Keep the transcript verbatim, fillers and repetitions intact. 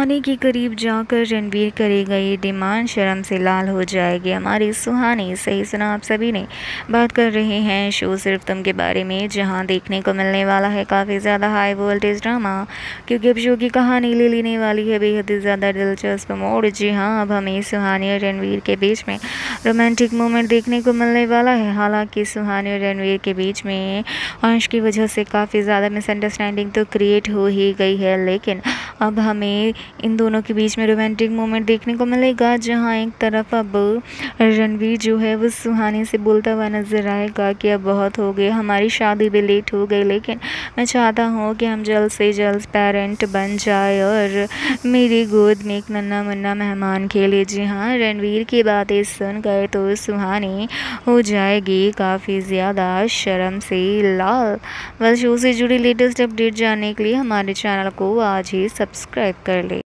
सुहानी के करीब जाकर रणवीर करेगा ये डिमांड, शर्म से लाल हो जाएगी हमारी सुहानी। सही सुना आप सभी ने, बात कर रहे हैं शो सिर्फ तुम के बारे में, जहां देखने को मिलने वाला है काफ़ी ज़्यादा हाई वोल्टेज ड्रामा, क्योंकि अब शो की कहानी ले लेने वाली है बेहद ही ज़्यादा दिलचस्प मोड़। जी हाँ, अब हमें सुहानी और रणवीर के बीच में रोमांटिक मोमेंट देखने को मिलने वाला है। हालांकि सुहानी और रणवीर के बीच में अंश की वजह से काफ़ी ज़्यादा मिसअंडरस्टैंडिंग तो क्रिएट हो ही गई है, लेकिन अब हमें इन दोनों के बीच में रोमांटिक मोमेंट देखने को मिलेगा, जहां एक तरफ अब रणवीर जो है वो सुहानी से बोलता हुआ नजर आएगा कि अब बहुत हो गया, हमारी शादी भी लेट हो गई, लेकिन मैं चाहता हूँ कि हम जल्द से जल्द पेरेंट बन जाए और मेरी गोद में एक नन्हा मुन्ना मेहमान खेले। जी हाँ, रणवीर की बातें सुनकर तो सुहानी हो जाएगी काफ़ी ज़्यादा शर्म से लाल। बस शो से जुड़ी लेटेस्ट अपडेट जानने के लिए हमारे चैनल को आज ही सब्सक्राइब कर ले।